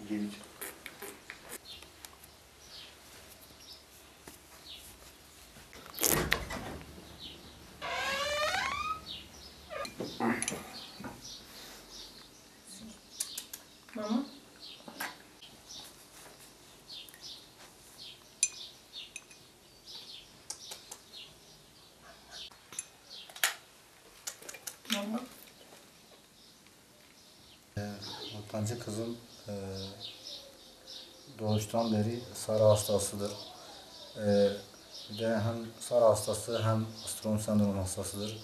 Geleceğim. Mama. Mama. Ortancı kızım doğuştan beri Sara hastasıdır. Bir de hem Sara hastası hem Astronom sendromu hastasıdır.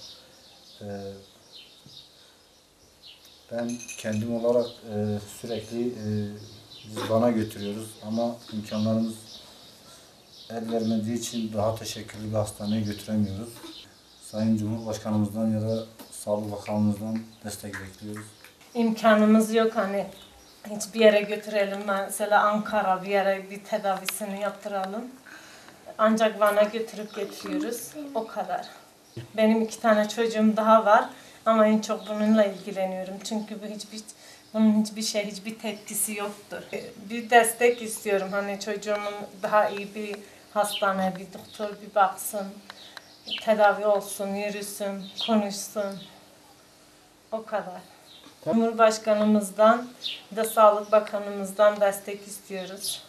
Ben kendim olarak sürekli biz bana götürüyoruz ama imkanlarımız el vermediği için daha teşekküllü bir hastaneye götüremiyoruz. Sayın Cumhurbaşkanımızdan ya da Sağlık Bakanımızdan destek bekliyoruz. İmkanımız yok hani hiçbir yere götürelim, mesela Ankara bir yere bir tedavisini yaptıralım. Ancak Van'a götürüp getiriyoruz, o kadar. Benim 2 tane çocuğum daha var ama en çok bununla ilgileniyorum çünkü bunun hiçbir tepkisi yoktur. Bir destek istiyorum, hani çocuğumun daha iyi bir hastane, bir doktor bir baksın, tedavi olsun, yürüsün, konuşsun, o kadar. Cumhurbaşkanımızdan da Sağlık Bakanımızdan destek istiyoruz.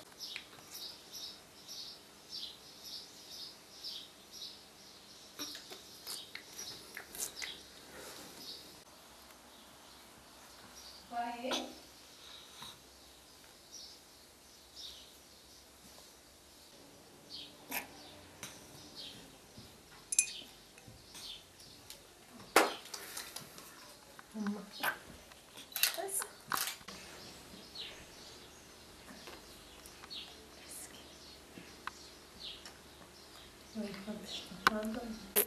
Pardon.